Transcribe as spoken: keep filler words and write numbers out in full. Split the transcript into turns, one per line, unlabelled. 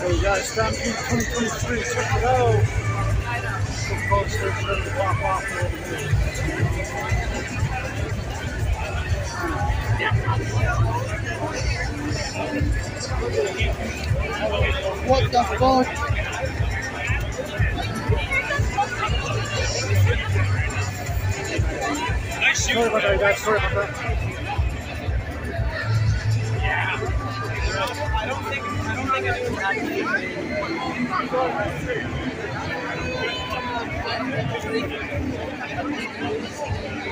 So we got Stampede twenty twenty-three. Check it out. The posters ready to pop off over here. What the fuck? Sorry about that, guys. Sorry about that.
Yeah. I don't think I don't think anyone's actually been.